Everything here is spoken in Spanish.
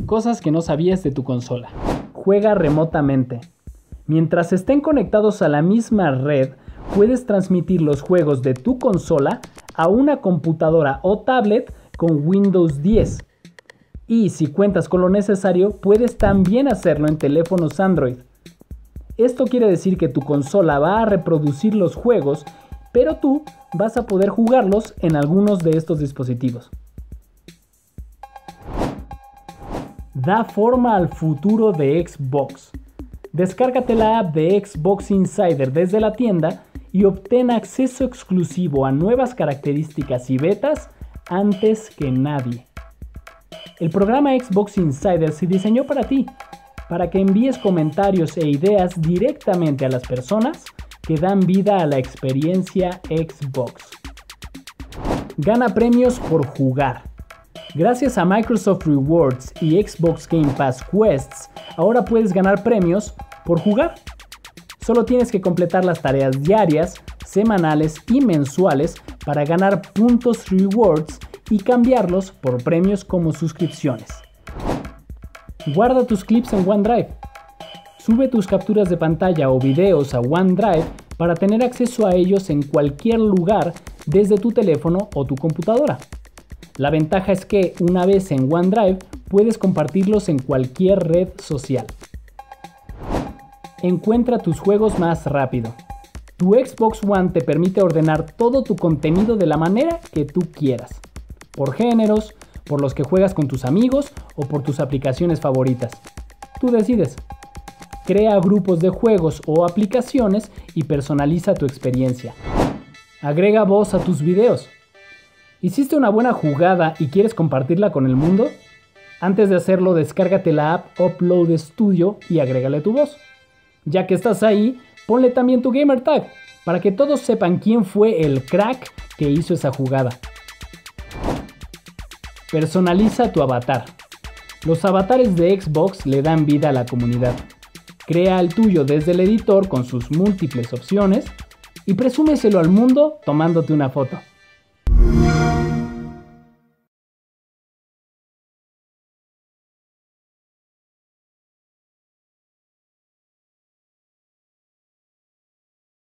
Cosas que no sabías de tu consola. Juega remotamente. Mientras estén conectados a la misma red, puedes transmitir los juegos de tu consola a una computadora o tablet con Windows 10. Y si cuentas con lo necesario, puedes también hacerlo en teléfonos Android. Esto quiere decir que tu consola va a reproducir los juegos, pero tú vas a poder jugarlos en algunos de estos dispositivos. Da forma al futuro de Xbox. Descárgate la app de Xbox Insider desde la tienda y obtén acceso exclusivo a nuevas características y betas antes que nadie. El programa Xbox Insider se diseñó para ti, para que envíes comentarios e ideas directamente a las personas que dan vida a la experiencia Xbox. Gana premios por jugar. Gracias a Microsoft Rewards y Xbox Game Pass Quests, ahora puedes ganar premios por jugar. Solo tienes que completar las tareas diarias, semanales y mensuales para ganar puntos rewards y cambiarlos por premios como suscripciones. Guarda tus clips en OneDrive. Sube tus capturas de pantalla o videos a OneDrive para tener acceso a ellos en cualquier lugar desde tu teléfono o tu computadora. La ventaja es que una vez en OneDrive puedes compartirlos en cualquier red social. Encuentra tus juegos más rápido. Tu Xbox One te permite ordenar todo tu contenido de la manera que tú quieras. Por géneros, por los que juegas con tus amigos o por tus aplicaciones favoritas. Tú decides. Crea grupos de juegos o aplicaciones y personaliza tu experiencia. Agrega voz a tus videos. ¿Hiciste una buena jugada y quieres compartirla con el mundo? Antes de hacerlo, descárgate la app Upload Studio y agrégale tu voz. Ya que estás ahí, ponle también tu gamer tag, para que todos sepan quién fue el crack que hizo esa jugada. Personaliza tu avatar. Los avatares de Xbox le dan vida a la comunidad. Crea el tuyo desde el editor con sus múltiples opciones y presúmeselo al mundo tomándote una foto.